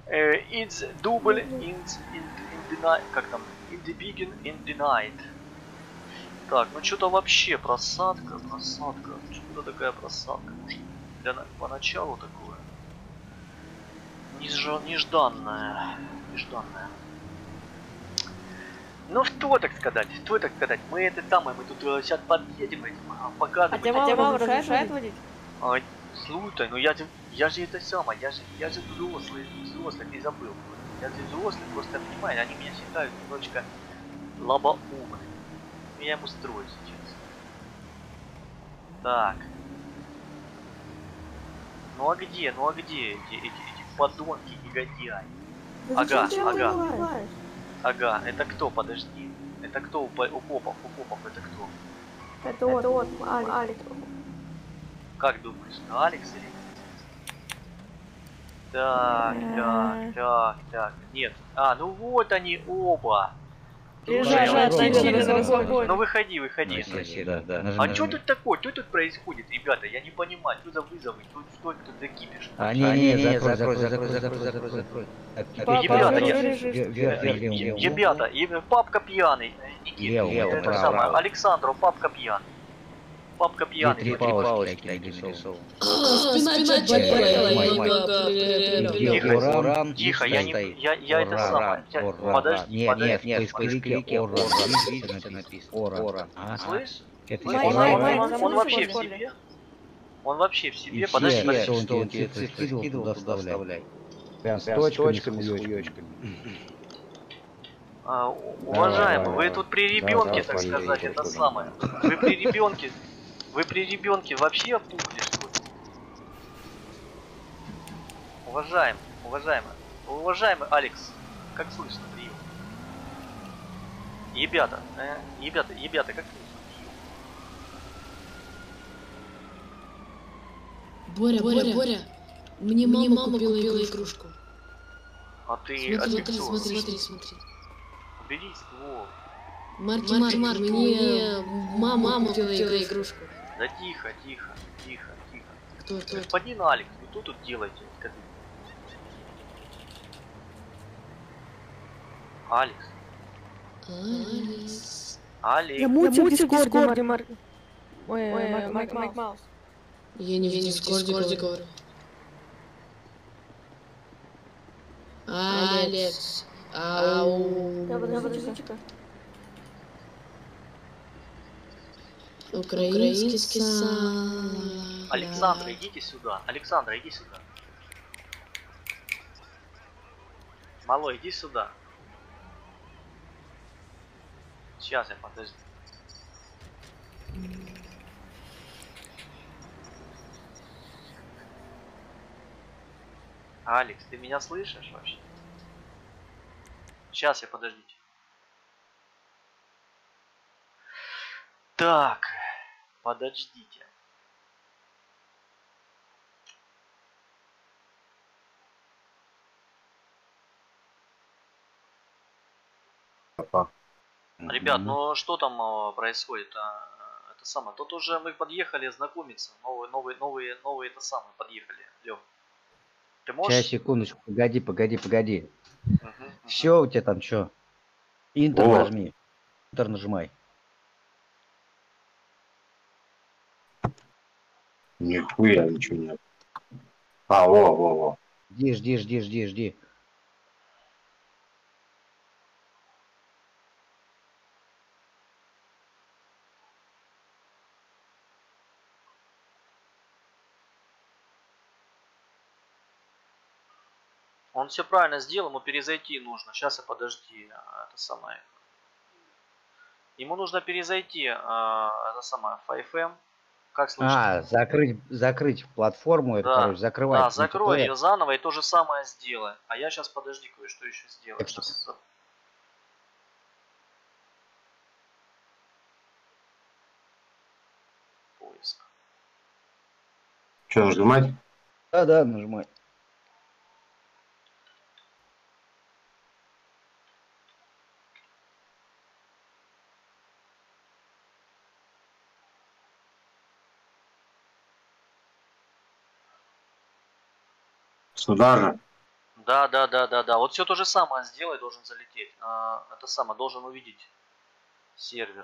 It's double in the night. Как там? In the begin, in the night. Так, ну что-то вообще просадка. Что такая просадка? Может, поначалу такое? Нежданное. Ну что так сказать, мы это самое, мы тут сейчас подъедем этим, показываем. А тебя мама разрешает водить? Слушай, ну я же это самое, я же взрослый, ты забыл. Я же взрослый, просто понимаешь, они меня считают немножечко лобоумным. Я ему строю сейчас. Так. Ну а где эти подонки, негодяи? Ага, это кто, подожди. Это кто у попов, это кто? Это вот, Алекс. Как думаешь, Алекс или нет? Так. Нет. Ну вот они оба. Лежат на свободе. Ну выходи. Да. А что тут такое? Что тут происходит, ребята? Я не понимаю, что за вызовы, что тут за кипиш? Закрой. Ребята, папка пьяный. Лево, Это право. самое, Александру, папка пьяный. Три палочки нарисовал. Спина болела. Тихо, я это самое. Подожди. Нет, поисковике Ора. Слышь? Он вообще в себе? Он вообще в себе? Подожди. Что он тебе скидывал, туда вставляй. Прям с точками, с хуёчками. Уважаемый, вы тут при ребенке, так сказать, это самое. Вы при ребенке вообще опухли, что ли? Уважаемый Алекс, как слышно, прием? Ребята, как слышно, прием? Боря, мне мама купила игрушку. А ты, Смотри. убери ствол. Марк, мне мама купила игрушку. Да тихо. Кто? Господин Алекс, вы что тут делаете? Скажи. Алекс. Я мутил в Дискорде, Марк. Ой, Майк Маус. Я не в Дискорде говорю. Алекс. Подожди-ка. Украинский салат. Александра, идите сюда. Малой, иди сюда. Сейчас я подожди. Алекс, ты меня слышишь вообще? Сейчас я подождите. Так, подождите. Ребят, ну что там происходит? Это самое. Тут уже мы подъехали знакомиться. Новые это самое подъехали. Лёв, ты можешь? Сейчас, секундочку, погоди. Все у тебя там что? Интер нажми. Интер нажимай. Нихуя ничего нет. Во. Жди. Он все правильно сделал, ему перезайти нужно. Сейчас подожди, это самое. Ему нужно перезайти, это самое, 5M. Как слышно? Закрыть платформу, это, короче, закрывать. Да, закрой ее заново и то же самое сделай. А я сейчас, подожди, кое-что еще сделаю. Сейчас... Поиск. Что, нажимать? Да, нажимай. Сюда же? Да. Вот все то же самое сделай, должен залететь. Это самое, должен увидеть сервер.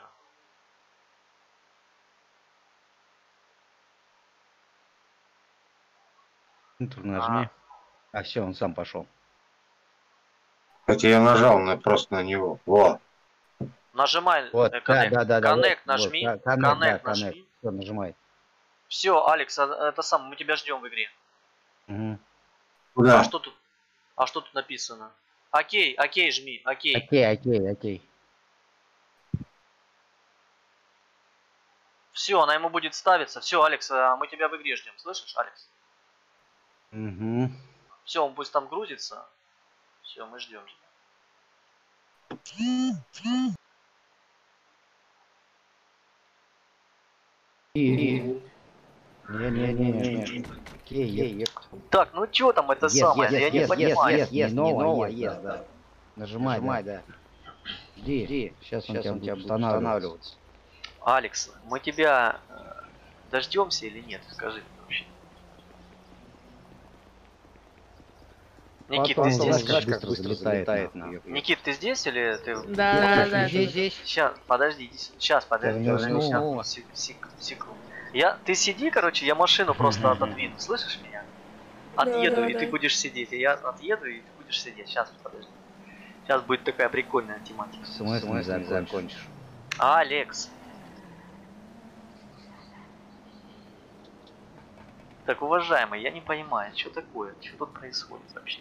Enter нажми. А все, он сам пошел. Хотя я нажал просто на него. Во. Нажимай Вот, Connect. да. Connect Вот, нажми. вот, Connect, да, нажми. Все, нажимай. Все, Алекс, это самое, мы тебя ждем в игре. Угу. Куда? А что тут написано? Окей, жми, окей. Окей. Все, она ему будет ставиться. Все, Алекс, мы тебя в игре ждем. Слышишь, Алекс? Угу. Все, он пусть там грузится. Все, мы ждем тебя. Не. Окей. Так, ну что там это самое? Я не понимаю. Не новое, да. Нажимай, да. Жди. Сейчас он тебя будет устанавливаться. Алекс, мы тебя дождемся или нет? Скажи мне вообще. Никит, ты здесь? Как быстро залетает. Никит, ты здесь или ты? Да. Здесь. Сейчас, подожди. Секунду. Ты сиди, короче, я машину просто отодвину. Слышишь меня? Отъеду, и ты будешь сидеть. И я отъеду, и ты будешь сидеть. Сейчас, подожди. Сейчас будет такая прикольная тематика. В смысле не закончишь? Алекс. Так, уважаемый, я не понимаю, что такое? Что тут происходит вообще?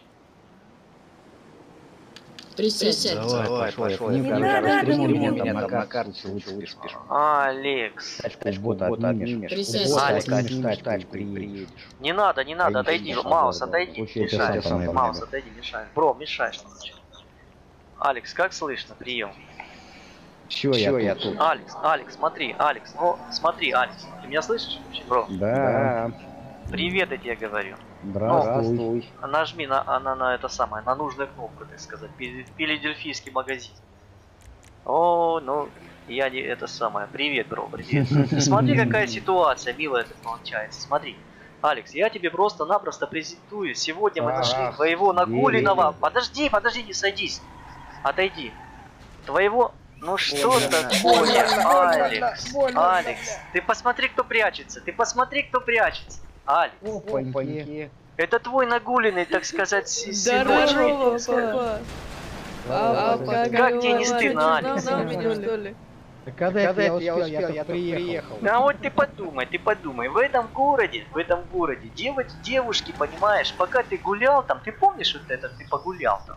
Присядь. Давай, пошел. Не надо, Меня там на карте лучше спишь. Алекс. Тачку отнимешь. Присядь. Тачку приедешь. Не надо, отойди. Маус, отойди. Очень Мешаешь. это самое Маус, время. отойди, мешаешь. Бро, мешаешь. Алекс, как слышно? Прием. Чё я тут? Алекс, смотри, Алекс. Ну, смотри, Алекс. Ты меня слышишь вообще, бро? Да. Привет, я тебе говорю. Здравствуй. Нажми на это самое, на нужную кнопку, так сказать. Филадельфийский магазин. О, ну, я не это самое. Привет, бро, привет. Смотри, какая ситуация, милая, это получается. Смотри. Алекс, я тебе просто-напросто презентую. Сегодня мы нашли твоего нагуленного... Подожди, не садись. Отойди. Твоего... Ну что такое, Алекс? Ты посмотри, кто прячется. Алекс. Опаньки. Это твой нагуленный, так сказать, Здорово, сыночек. папа. Как тебе не стыдно, Алекс? Что ли? Когда это я успел, я приехал. А вот ты подумай, в этом городе, девушки, понимаешь, пока ты гулял там, ты помнишь вот это, ты погулял там?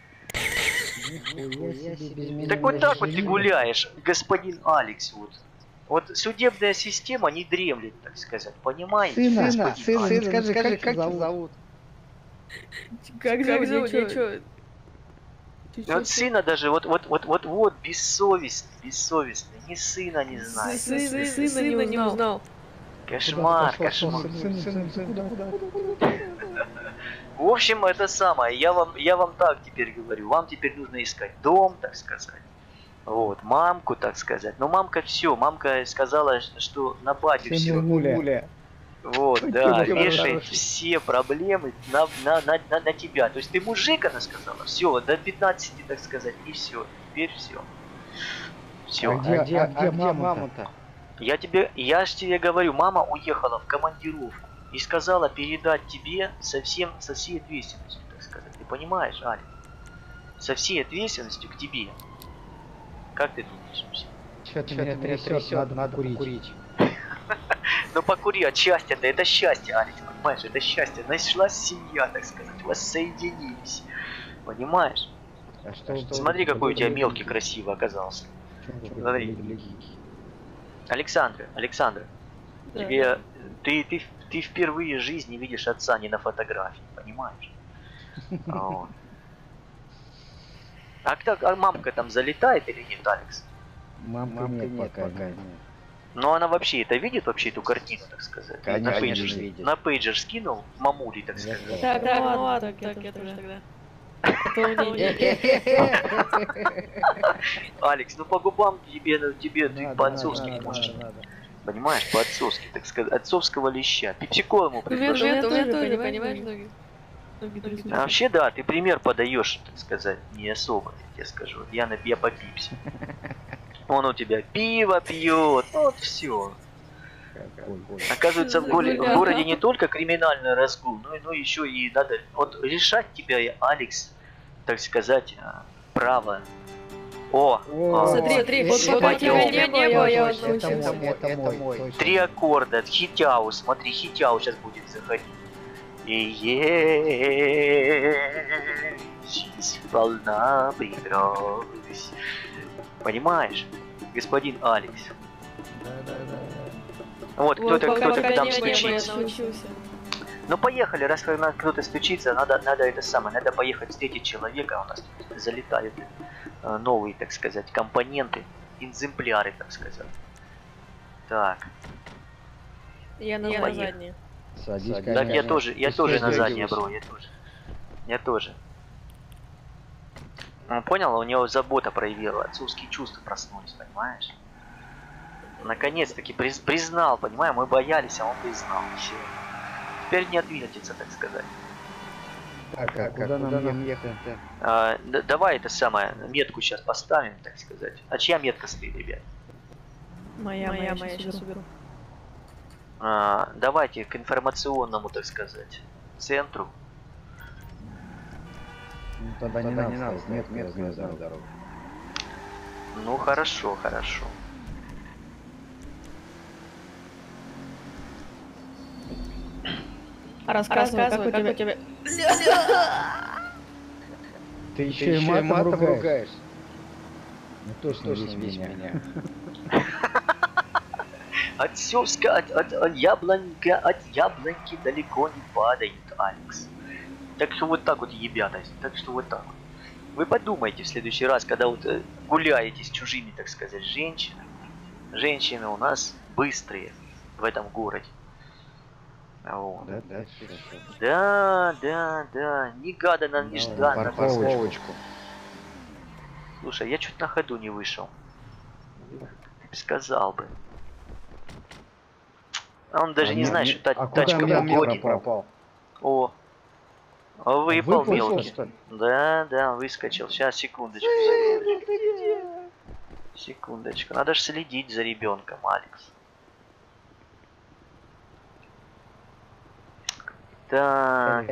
Так вот так вот ты гуляешь, господин Алекс, вот. Вот судебная система не дремлет, так сказать, понимаете? Сына, скажи, как тебя зовут? Как зовут? Ничего. Вот сына даже, вот, бессовестный, ни сына не знает. Сына не узнал. Кошмар. В общем, это самое, я вам так теперь говорю, вам теперь нужно искать дом, так сказать. Вот, мамку, так сказать. Но мамка сказала, что на батю все. Вот, да, вешает все проблемы на тебя. То есть ты мужик, она сказала, все, до 15, так сказать, и все. Теперь все. Все. А где мама-то? Я ж тебе говорю, мама уехала в командировку и сказала передать тебе со всей ответственностью, так сказать. Ты понимаешь, Алекс? Со всей ответственностью к тебе. Как ты думаешь вообще? Что-то меня трясет, надо курить. Ну покури, от счастья-то, это счастье, Алекс, понимаешь, это счастье. Нашлась семья, так сказать, воссоединились. Понимаешь? Смотри, какой у тебя мелкий красивый оказался. Смотри. Александра, Да. тебе ты впервые в жизни видишь отца не на фотографии, понимаешь? Вот. А мамка там залетает или нет, Алекс? Мамка нет пока. Но она вообще это видит, вообще эту картину, так сказать? Конечно, видит. На пейджер скинул мамули, так сказать. Так, ну ладно, так я тоже тогда. Алекс, ну по губам тебе ты по-отцовски не можешь. Понимаешь, по-отцовски, так сказать, отцовского леща. Пепсико ему предложил. Я тоже, понимаешь, ноги? А вообще, да, ты пример подаешь, так сказать, не особо, я тебе скажу. Я попипся. Он у тебя пиво пьет, вот все. Оказывается, в городе не только криминальный разгул, но еще и надо вот решать тебя, Алекс, так сказать, право. Смотри, вот пока тебя не было, я вот научился. Это мой. 3 аккорда, хитяу, смотри, хитяу сейчас будет заходить. Жизнь волна прекрасна. Понимаешь, господин Алекс? Вот, кто-то там стучится. Ну поехали, раз кто-то стучится, надо это самое, надо поехать встретить человека, у нас залетают новые, так сказать, компоненты, экземпляры, так сказать. Так. Я на заднее. Садись, Так, конечно. я тоже на заднее, бро, я тоже. Он понял, у него забота проявила, отцовские чувства проснулись, понимаешь? Наконец-таки признал, понимаешь, мы боялись, а он признал, все. Теперь не отвертится, так сказать. Так, куда нам ехать? Давай это самое, метку сейчас поставим, так сказать. А чья метка стоит, ребят? Моя, сейчас уберу. Давайте к информационному, так сказать, центру. Ну, тогда не надо, метку дорогу. Ну хорошо. Рассказывай, как у тебя... Ты еще и матом ругаешь? Ну точно весь меня. От яблоньки далеко не падает, Алекс. Так что вот так вот, ребята, Вы подумайте в следующий раз, когда вот гуляете с чужими, так сказать, женщинами. Женщины у нас быстрые в этом городе. Вот. Да, негаданно, нежданно. Парковочку. Слушай, я чуть на ходу не вышел. Сказал бы. А он даже не знает, что тачка уходит. Пропал? О, выпал мелкий. Что ли? Да, выскочил. Сейчас, секундочку. Надо же следить за ребенком, Алекс. Так,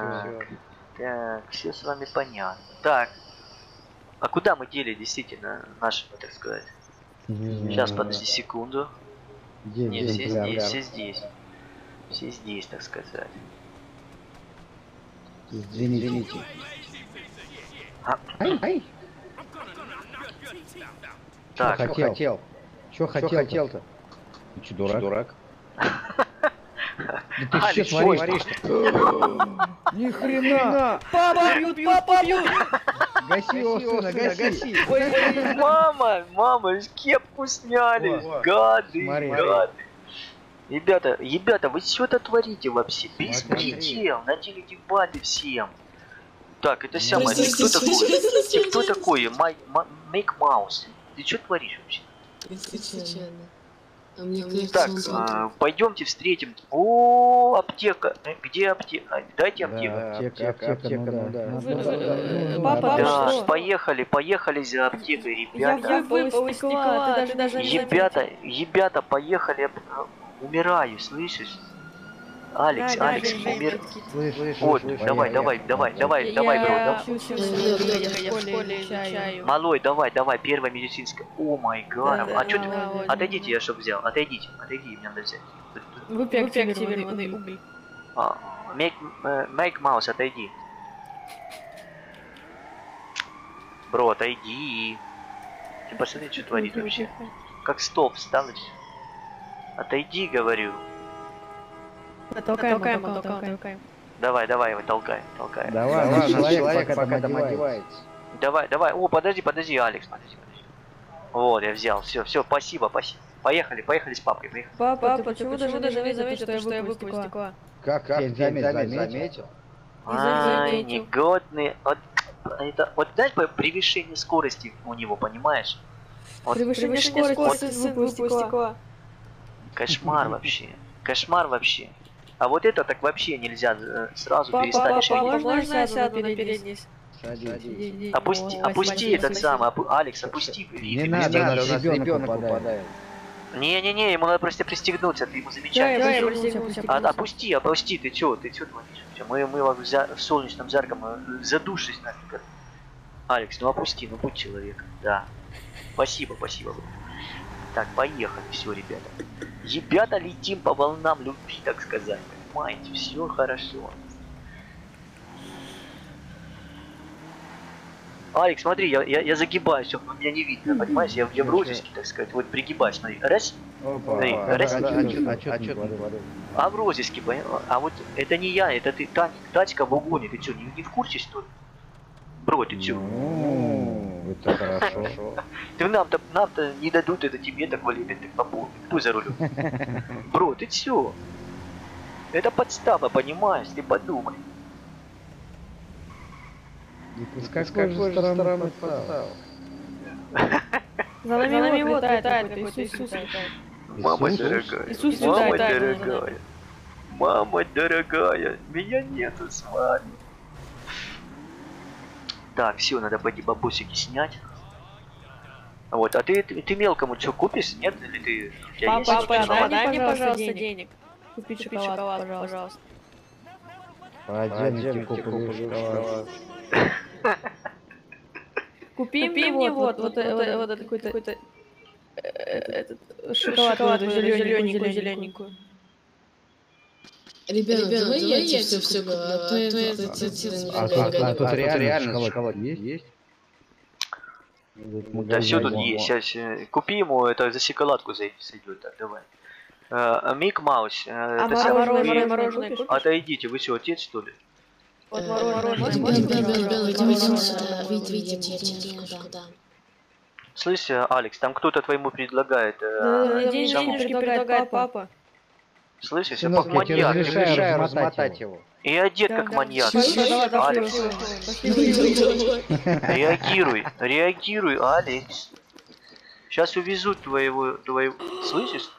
все с вами понятно. Так, а куда мы дели действительно нашего, так сказать? Сейчас, подожди секунду. Нет, все здесь, так сказать. Извините. Так, Что хотел-то? Ты что, дурак? Да ты Алекс, что творишь-то? Ни хрена! Папа бьют! Гаси его, сына, гаси! Мама, кепку сняли! Гады! Ребята, вы что это творите вообще? Беспредел, наделите бады всем. Так, это самое, кто такой? Make Mouse. Ты что творишь вообще? Так, пойдемте встретим. О, аптека. Где аптека? Дайте аптеку. Аптека, ну да. Папа, Да, что? поехали за аптекой, ребята. Я выпал из стекла, ты даже не заметил. Ребята, поехали. Умираю, слышишь? Алекс, умер. Вот, давай, бро, Малой, давай, первая медицинская. О май гад. А что ты? Отойдите, я чтоб взял. Отойди, мне надо взять. Выпей активированный уголь. Make Mouse, отойди. Бро, отойди. Ты посмотри, что творит вообще. Как стол встал. Отойди, говорю. Толкаем. Давай, мы толкаем. Давай, человек пока там одевается. Давай. О, подожди, Алекс, подожди. Вот, я взял. Все, спасибо. Поехали с папой. Поехали. Папа, почему даже не заметил, что я выпал из стекла? Как ты заметил? Ай, негодный. Вот знаешь, превышение скорости у него, понимаешь? Превышение скорости, выпал из стекла. Кошмар вообще. А вот это так вообще нельзя сразу перестать шагать. Можно я сяду на передний? Садись. Опусти этот самый, Алекс, опусти. Не надо, у нас ребенок упадает. Не-не-не, ему надо просто пристегнуться, ты ему замечательно. Да, я пристегнулся. Опусти, ты чё творишь? Чё, мы в солнечном жарком задушись нафиг. Алекс, ну опусти, ну будь человеком, да. Спасибо. Так, поехали, все, ребята. Ребята, летим по волнам любви, так сказать. Понимаете, все хорошо. Алекс, смотри, я загибаюсь, чтобы меня не видно, понимаешь? Я в розыске, так сказать, вот пригибаюсь, смотри. Раз. Смотри, раз. А в розыске, понял? А вот это не я, это ты, тачка в угоне, ты что, не в курсе, что ли? Бро, ты чё? Ну, это хорошо. Ты нам-то не дадут, это тебе так валить, так попомни. Кто за рулем? Бро, ты чё? Это подстава, понимаешь? Ты подумай. С какой же стороны подстава? За нами вот летает какой-то Иисус. Мама дорогая, Иисус мама летает. дорогая, мама дорогая, меня нету с вами. Так, все, надо пойти бабусики снять. Вот, а ты мелкому что купишь? Нет? Или ты... у тебя есть Папа, шоколад? дай мне, пожалуйста, денег. Купить шоколад, пожалуйста. Пойдемте куплю шоколад. Купи мне вот этот какой-то шоколад зелененькую. Ребята, давай я тебе все куплю, а то это... А тут реально шоколад есть? Да все тут есть. Сейчас, купи ему, это за шоколадку сойдет. Так, давай. Мик Маус, Мороженое купишь? отойдите, вы что, отец что ли? Вот мороженое. Ребята, идите сюда, видите куда. Слышь, Алекс, там кто-то твоему предлагает... Денежки предлагает папа. Слышишь, Сынок, как я тебе маньяк. разрешаю размотать его. И одет как маньяк. Алекс, реагируй, Алекс. Сейчас увезут твоего... Слышишь?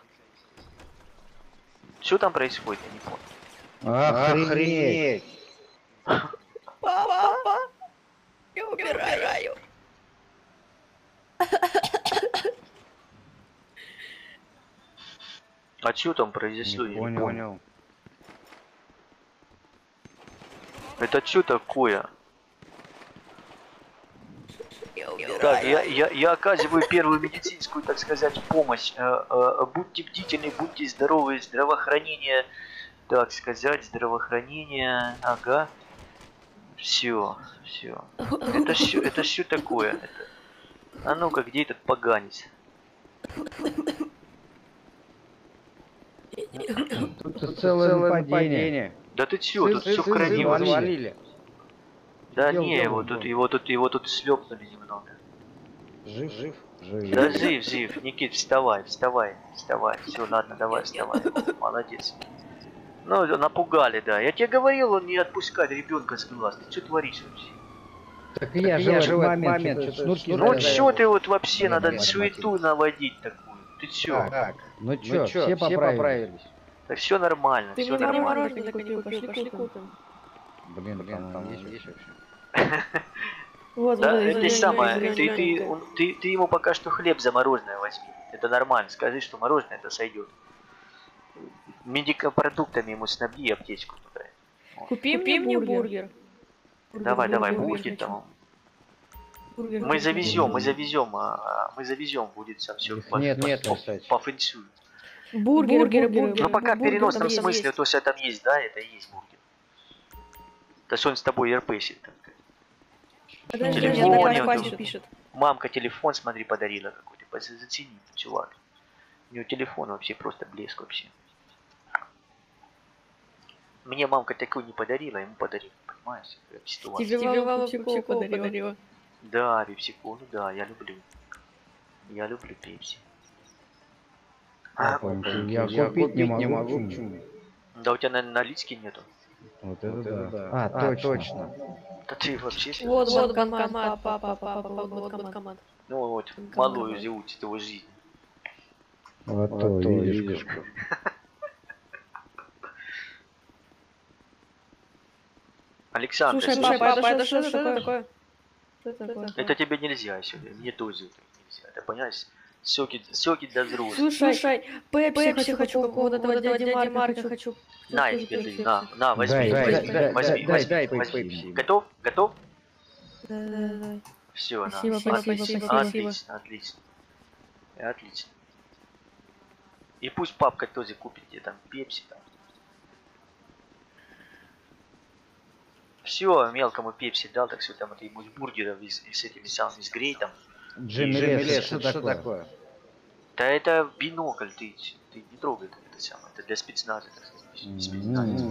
Что там происходит, я не понял. Охренеть! Папа, я умираю. А что там произошло, я не понял. Это что такое? Так, я оказываю первую медицинскую, так сказать, помощь. Будьте бдительны, будьте здоровы, здравоохранение, так сказать, здравоохранение, ага. Все. Это что такое? А ну-ка, где этот поганец? Тут целое нападение. Да ты чё, тут все крови вообще. Завалили. Да Дел, не, дел, его тут шлепнули немного. Жив? Да жив. Никит, вставай. Все, ладно, давай, вставай. Молодец. Ну, напугали, да. Я тебе говорил, он не отпускать ребенка с глаз. Ты что творишь вообще? Так я же в этот момент шнурки Ну завязал. что ты вот вообще, Блин, надо блин, суету наводить такую. Ты чё? Так, ну чё, все поправились? Да все нормально, Ты все мне нормально. мороженое так и не купил, пошли купим. Блин, там есть вообще? Вот, Да, вот, ты самое, зелёненькое. ты ему пока что хлеб за мороженое возьми. Это нормально, скажи, что мороженое это сойдет. Медикопродуктами ему снабди и аптечку туда. Купи мне бургер. Давай, бургер там. Мы завезем, будет сам все Нет, по фэншую. Бургер. Ну пока в Бургер переносном там смысле, есть. то что там есть, да, это и есть бургер. То есть он с тобой РПшит. Подожди, Телефон, мне вот Вася тут. пишет. Мамка телефон, смотри, подарила какой-то. Зацени, чувак. У него телефон вообще просто блеск вообще. Мне мамка такой не подарила, ему подарила, понимаешь? Ситуация. Тебе мама пепсику подарила. Да, пепсику, ну да, я люблю. Я люблю пепси. Я купить не могу. Почему? Да у тебя, наверное, налички нету. Вот это да. А, точно. Да ты вообще... Вот банкомат, папа, вот банкомат. Ну вот, малую живут его жизнь. Вот то, видишь. Александр, Слушай, папа, это что такое? Что такое? это тебе нельзя сегодня, мне тоже это нельзя. Ты понимаешь? Соки для взрослых. Слушай, Пепси хочу какого-то дяди Марка хочу. На, тоже тебе, Пепси. на, возьми, возьми. дай Возьми. Пепси. Готов? Готов? Да. Все, на. Спасибо, спасибо. Отлично, отлично. Отлично. И пусть папка тоже купит тебе там пепси там. Все, мелкому пепси дал, так все там это ему бургеров и с этими самыми, с грейтом. Джимми, что такое? Да это бинокль, ты не трогай это самое, это для спецназа, так сказать. Спецназа.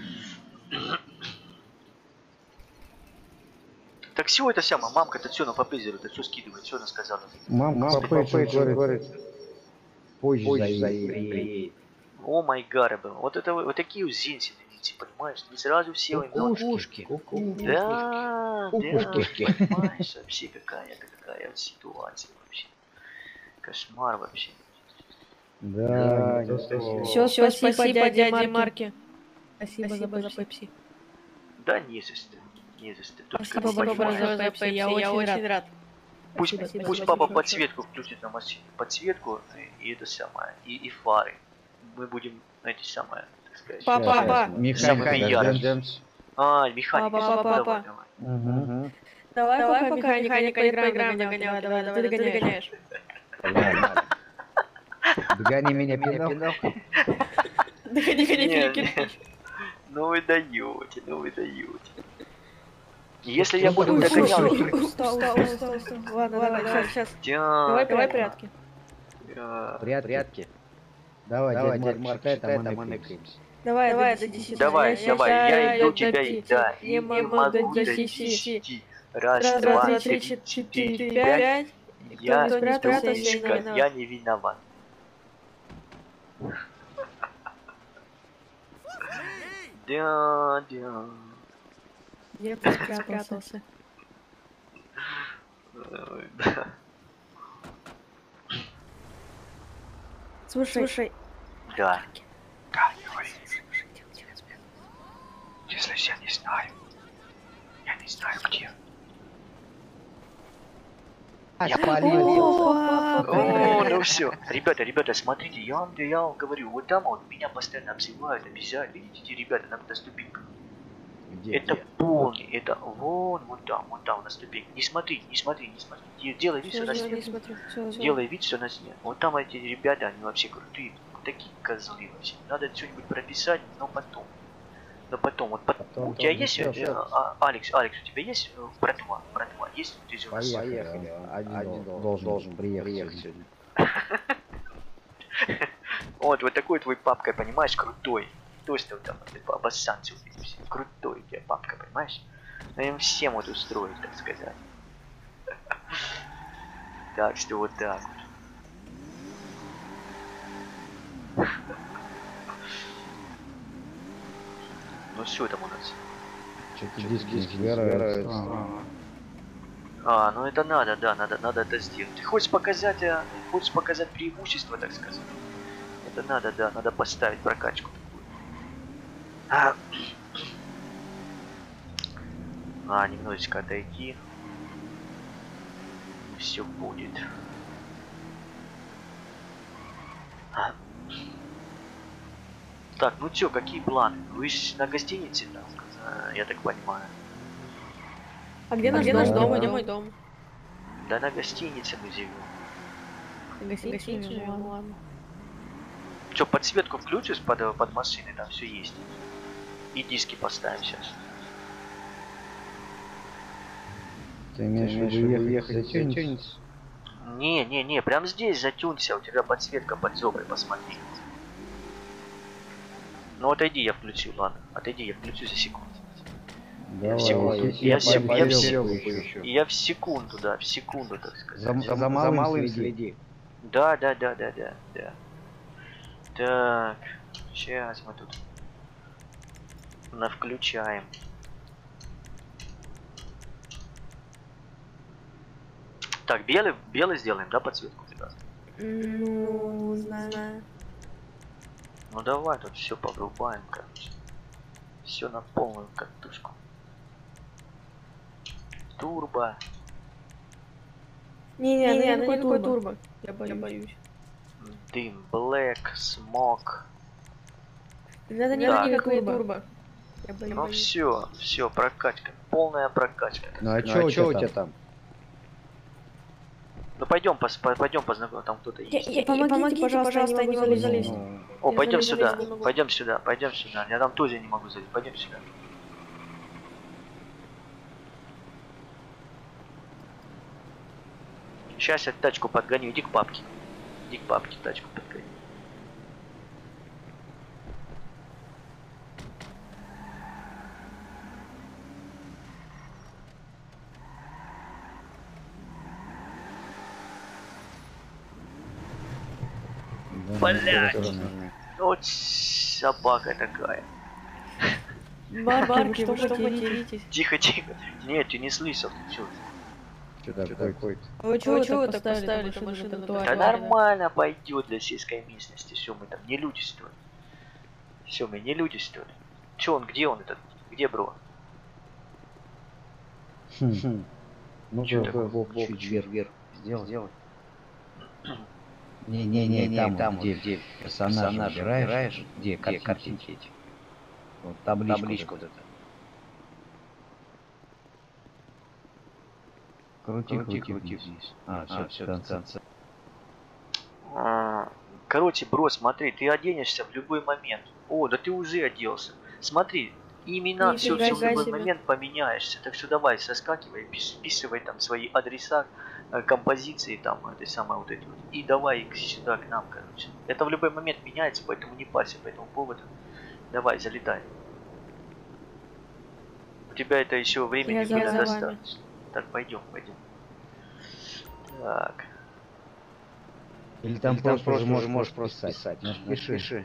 Так все это самое, мамка-то все на попезеру, это все скидывает, все она сказала. Мама говорит, позже заедет. О май гад, вот это вот такие вот зенсины, понимаешь, не сразу все Кукушки. Да, Кукушки. понимаешь, вообще какая вот ситуация вообще. Кошмар вообще. Да, Все, спасибо дяде Марке. Спасибо за Пепси. Да не за что, не за что. Только Спасибо большое за Пепси, я очень рад. Пусть Спасибо папа большое. подсветку включит на машине, подсветку и это самое, и фары. Мы будем эти самые, так сказать. Папа. Механик, А, механик. Папа. Давай. Давай пока механик поиграем, давай, ты догоняешь. Догони меня, пинок. Догони. Ну вы даете. Если я буду догонять... Устал. Ладно, давай, сейчас. Давай прятки. Прятки. Давай, дядь Марк, читай, там мы накрепимся. Давай, до 10. Давай, я иду тебя и да, и Не не могу могу до до 10. 10. Раз, два, три, 4, 5. Я Кто не спрятался, я не Мишка, виноват. я не виноват. Да. Я спрятался. Да. Слушай. Да. Да, говори. Если я не знаю где. Я полил. О, ну все. Ребята, смотрите, я вам говорю, вот там вот меня постоянно обзывают, обижают. Видите, эти ребята на ступеньках. Это полный, это вон там на ступеньке. Не смотри. Делай вид, что на снег. Делай вид, что на снег. Вот там эти ребята, они вообще крутые. Такие козлы вообще. Надо что-нибудь прописать, но потом. Вот у тебя есть, Алекс, у тебя есть братва? Есть? Ты же у нас. Поехали. Один должен приехать сегодня. Вот такой твой папка, понимаешь, крутой. То, что там обоссанцы увидимся. Крутой у тебя папка, понимаешь? Но им всем вот устроить, так сказать. Так что вот так вот. Ну что там у нас? Что-то диски не собираются. Ну это надо это сделать. Ты хочешь показать преимущество, так сказать? Это надо поставить прокачку такую. Немножечко отойти. Все будет. Так, ну чё, какие планы? Вы ж на гостинице там, я так понимаю. А где наш дом? Где мой дом? Да на гостинице мы живем. На гостинице живем, ладно. Чё, подсветку включишь под машиной, там все есть. И диски поставим сейчас. Ты имеешь в виду ехать затюнить? Не, прям здесь затюнься, у тебя подсветка под зоброй, посмотри. Ну отойди, я включу, ладно. Отойди, я включу за секунду. Давай, Я в секунду, так сказать. За малым следи. Да. Так, сейчас мы тут включаем. Так, белый сделаем, да, подсветку, ребят? Ну, знаю. Ну давай тут все поврубаем, короче. Все на полную катушку. турбо. Не, она никакой турбо. Я боюсь. Дым, black, smoke. Не надо Так. никакой турбо. Я Ну боюсь. все, прокачка. Полная прокачка. Ну а чё у тебя там? Ну пойдем познакомимся, там кто-то есть. Помогите, пожалуйста, я не могу залезть. О, Я пойдем залезть сюда, не могу. пойдем сюда. Я там тоже не могу залезть, пойдем сюда. Сейчас я тачку подгоню, иди к папке. Иди к папке, тачку подгоню. Блядь. Вот собака такая. Марки, вы что материтесь? Тихо. Нет, ты не слышал, ты чё? Что такое? Вы чего так поставили машину на Да тротуаре? нормально пойдет для сельской местности. Все, мы там не люди, что ли? Все, мы не люди, что ли? Че он, где он этот? Где бро? Ну Чё такое, такое? чуть вверх. Сделай. Не, там, где персонажа выбираешь, где картинки эти. Вот табличку вот это. Крути здесь. Все, в конце. Короче, бро, смотри, ты оденешься в любой момент. О, да ты уже оделся. Смотри, имена, все Нифига в любой себе. момент поменяешься. Так что давай, соскакивай, вписывай там свои адреса, композиции там, этой самой вот эти вот. И давай их сюда к нам, короче. Это в любой момент меняется, поэтому не парься по этому поводу. Давай, залетай. У тебя это еще времени Я за будет вами. достаточно. Так, пойдем. Так. Или там просто уже можешь писать. Пиши.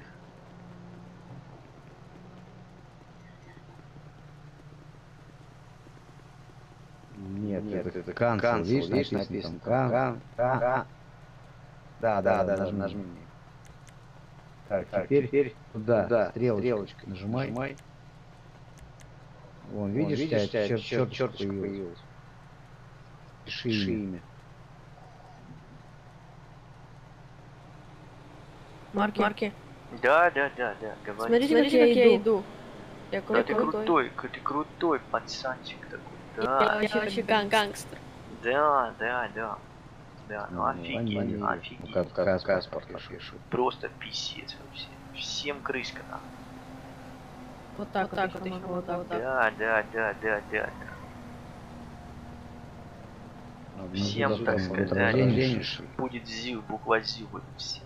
Нет, это cancel, видишь, написано там. Да, нажми. Так, теперь туда, стрелочкой нажимай. Вон, видишь, у тебя черточка появилась. Пиши имя. Марки. Да, говори. Смотрите, как я иду. Я Да, ты крутой. крутой пацанчик такой. Я Да, вообще гангстер. да. Ну офигеть. Как паспорт пишут. Просто писец вообще. Всем крышка нахуй. Вот так вот могу, вот так. Да. Всем, так сказать, будет зил, буква зил будет всем.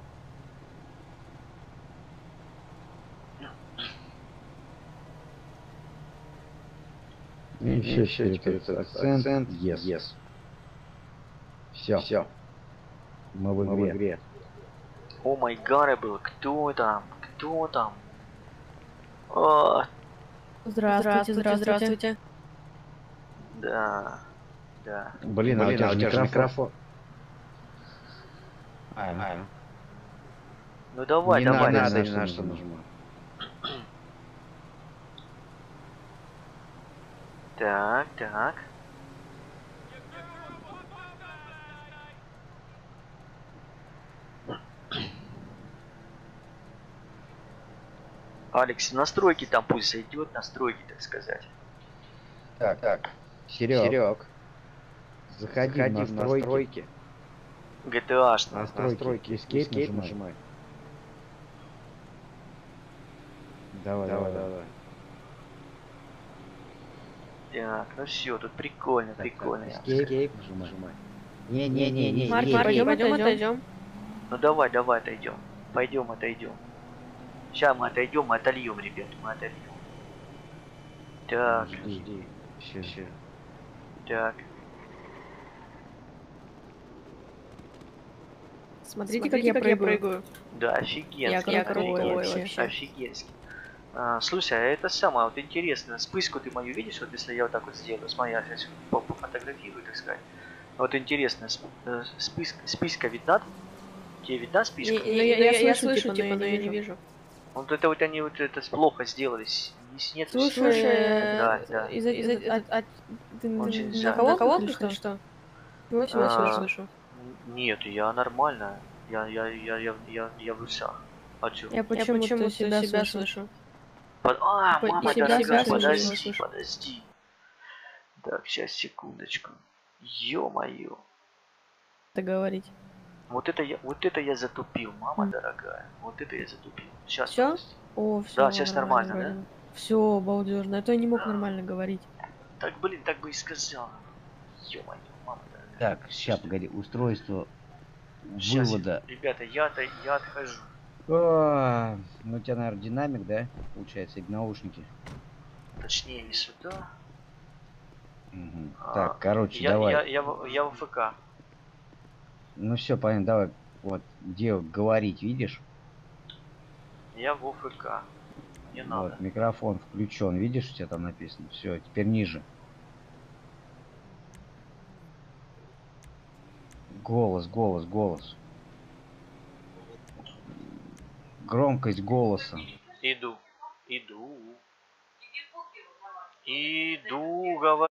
Еще это акцент. Yes. Все. Мы в игре. О май гад, был. Кто там? О, Здравствуйте. да. Блин, а у тебя же микрофон. Ну давай. Не надо ни на что нажимать. Так. Алекс, настройки там пусть зайдет, настройки, так сказать. Так. Серег. Заходи в настройки. GTA-шно. Настройки. Escape нажимай. Давай. Так, ну все, тут прикольно. Escape нажимай. Не. Марки, пойдем отойдем. Ну давай, отойдем. Пойдем, отойдем. Сейчас мы отойдем, мы отольем, ребят, Так, Жди. Все. так. Смотрите, как я прыгаю. Да, офигенски. Я крутой вообще. Офигенски. Слушай, а это самое вот интересно, списку ты мою видишь, вот если я вот так вот сделаю, смотри, я сейчас пофотографирую, так сказать. Вот интересно, списка видна? Тебе видна списка? Я слышу, типа, но я не вижу. Вот это вот они вот это плохо сделали, Если нет Слушай, да, да. ты Очень на занят. кого или что? Чего А, слышу? Нет, я нормально. Я в усах. А чё? Я почему-то себя слышу. Типа, и Мама себя дорогая, слышу. подожди. Так, сейчас, секундочку. Ё-моё. Это говорить. Вот это я затупил, мама М. дорогая. Вот это я затупил. Сейчас, Все? подожди. О, все Да, сейчас нормально, да? Все, балдежно. А то я не мог нормально говорить. Так, блин, так бы и сказал. Ё-моё, мама дорогая. Так, сейчас, погоди, устройство Сейчас, вывода. ребята, я отхожу. Ну, у тебя, наверное, динамик, да? Получается, или наушники. Точнее, не сюда. Мгм. А, Так, короче, давай. я в ФК. Ну все, понятно, давай. Вот, где говорить, видишь? Я в ОФК. Не Вот, надо. микрофон включен, видишь, у тебя там написано. Все, теперь ниже. Голос. Громкость голоса. Иду. Иду, говорю.